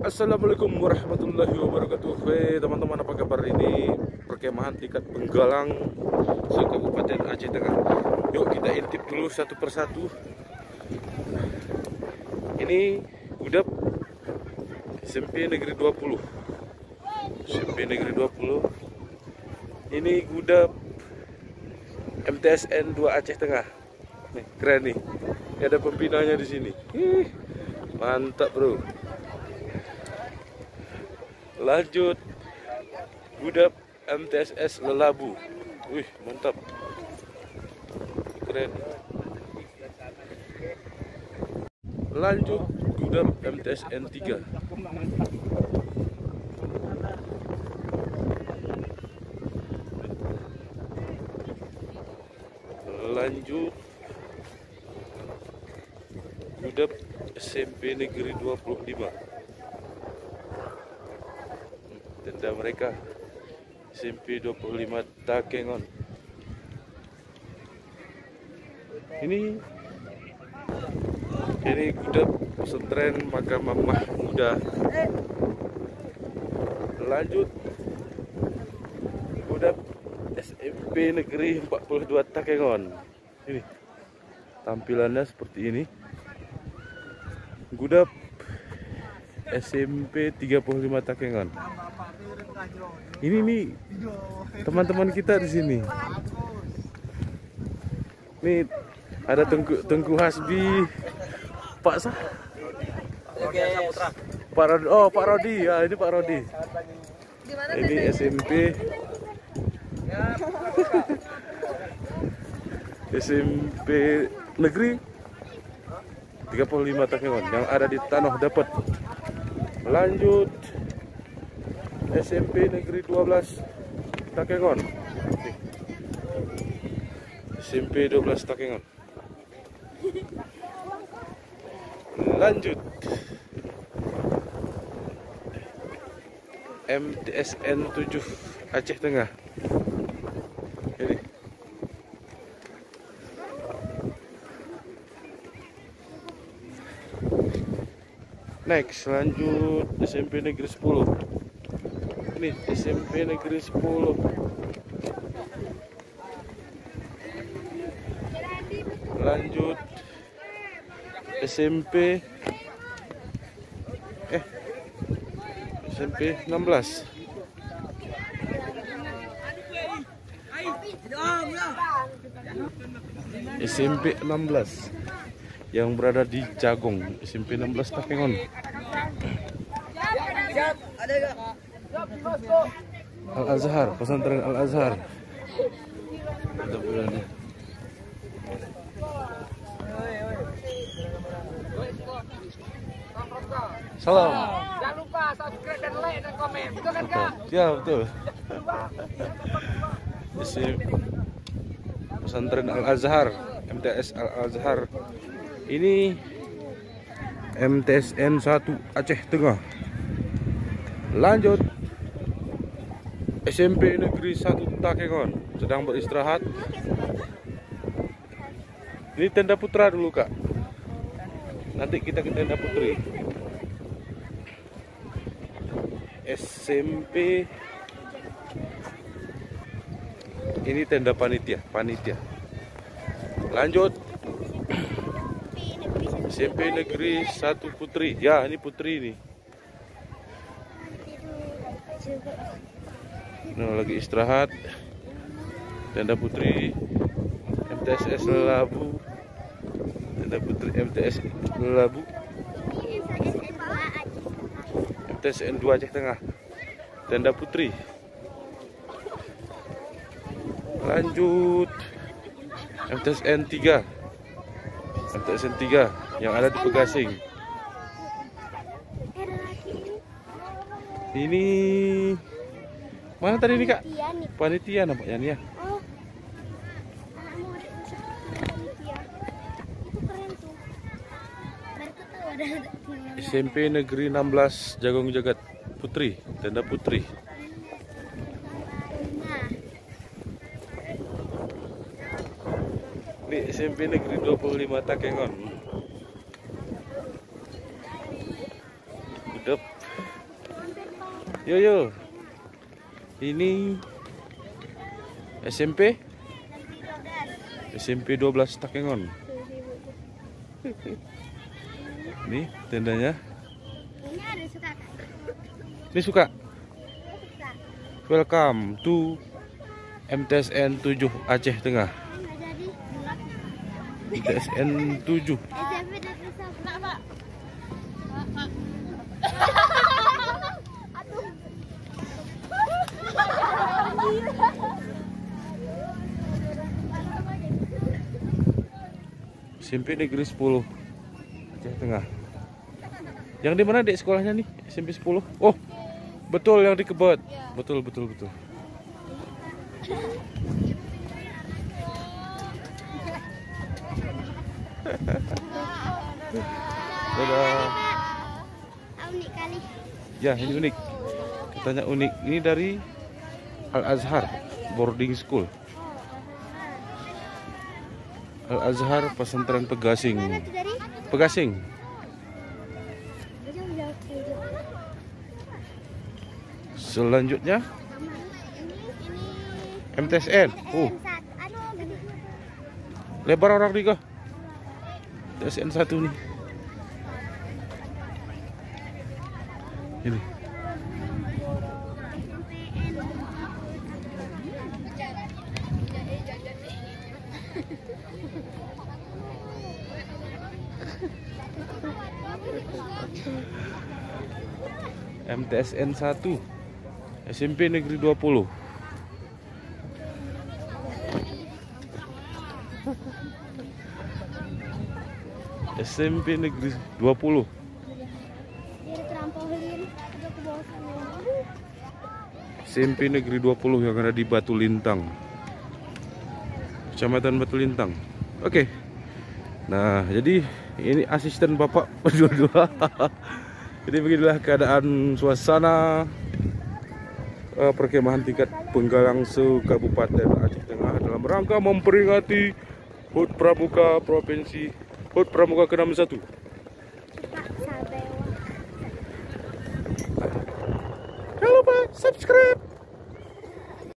Assalamualaikum warahmatullahi wabarakatuh. Teman-teman, apa kabar? Ini perkemahan tingkat Penggalang Kabupaten Aceh Tengah. Yuk kita intip dulu satu persatu. Ini Gudap SMP Negeri 20. SMP Negeri 20. Ini Gudap MTSN 2 Aceh Tengah. Nih, keren nih. Ini ada pembinanya di sini. Mantap, bro. Lanjut Gudap MTSS Lelabu. Wih, mantap. Keren. Lanjut Gudap MTSN 3. Lanjut Gudap SMP Negeri 25. Tenda mereka SMP 25 Takengon. Ini Gudap Pesantren Makam Mamah Muda. Lanjut Gudap SMP Negeri 42 Takengon. Ini tampilannya seperti ini. Gudap SMP 35 Takengon. Ini nih teman-teman kita di sini. Nih ada Tengku Hasbi, Pak Sah, Pak Rodi. Oh, Pak Rodi. Ya, ini Pak Rodi. Ini SMP SMP Negeri 35 Takengon yang ada di Tanah Dapat. Lanjut SMP Negeri 12 Takengon. SMP 12 Takengon. Lanjut MTSN 7 Aceh Tengah. Ini next, lanjut SMP Negeri 10. Ini SMP Negeri 10. Lanjut SMP SMP 16. SMP 16 yang berada di Jagong. SMP 16 Takengon. Al-Azhar, pesantren Al-Azhar. Salam. Jangan lupa subscribe dan like dan komen. Betul kan, Kak? Ya, betul. Pesantren Al-Azhar, MTS Al-Azhar. Ini MTSN 1 Aceh Tengah. Lanjut SMP Negeri 1 Takengon sedang beristirahat. Ini tenda putra dulu, Kak. Nanti kita ke tenda putri. SMP ini tenda panitia. Lanjut SMP Negeri 1 Putri. Ya, ini Putri ini. Nah, lagi istirahat. Tenda Putri MTSS Lelabu. Tenda Putri MTS Lelabu. MTSN 2 Aceh Tengah. Tenda Putri. Lanjut MTSN 3. MTSN 3 yang ada di Pegasing. Ini mana tadi nih, Kak? Panitia nampaknya nih ya. SMP Negeri 16 Jagong Jagat Putri, tenda Putri. Ini SMP Negeri 25 Takengon. Gudap Yo. Ini SMP 12 Takengon. Nih tendanya. Ini ada suka. Ini suka. Welcome to MTSN 7 Aceh Tengah. MTSN 7. SMP Negeri 1. Pak. SMP Negeri 10 Aceh Tengah. Yang di mana dek sekolahnya nih? SMP 10. Oh, betul yang di Kebet. Betul. Dadah. Unik kali. Ya, ini unik. Katanya unik. Ini dari Al-Azhar Boarding School. Al-Azhar Pesantren Pegasing. Mana tuh dari? Pegasing. Selanjutnya MTSN. Lebar orang nih kah? MTSN 1 nih. Ini. MTSN 1 SMP Negeri 20. SMP Negeri 20. SMP Negeri 20 yang ada di Batu Lintang, Kecamatan Batu Lintang. Oke. Nah, jadi ini asisten Bapak berdua. Jadi beginilah keadaan suasana perkemahan tingkat Penggalang se-Kabupaten Aceh Tengah dalam rangka memperingati HUT Pramuka Provinsi, HUT Pramuka ke-61. Jangan lupa subscribe.